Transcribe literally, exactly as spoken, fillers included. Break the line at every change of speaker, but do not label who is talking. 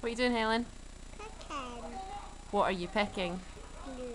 What are you doing, Helen?
Picking
What are you picking?
blue.